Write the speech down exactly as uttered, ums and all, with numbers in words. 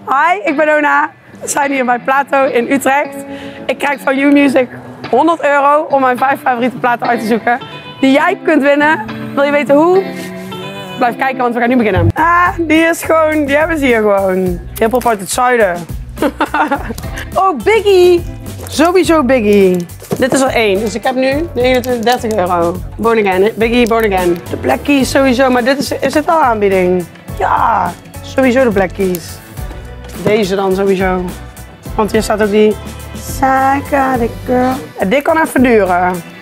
Hi, ik ben Ona. We zijn hier bij Plato in Utrecht. Ik krijg van U-Music honderd euro om mijn vijf favoriete platen uit te zoeken. Die jij kunt winnen. Wil je weten hoe? Blijf kijken, want we gaan nu beginnen. Ah, die is gewoon, die hebben ze hier gewoon. Hip-hop uit het zuiden. Oh, Biggie. Sowieso Biggie. Dit is er één, dus ik heb nu negenentwintig, dertig euro. Born Again, Biggie Born Again. De Black Keys sowieso, maar dit is, is dit al aanbieding? Ja, sowieso de Black Keys. Deze dan sowieso. Want hier staat ook die Psychotic Girl. En dit kan even duren.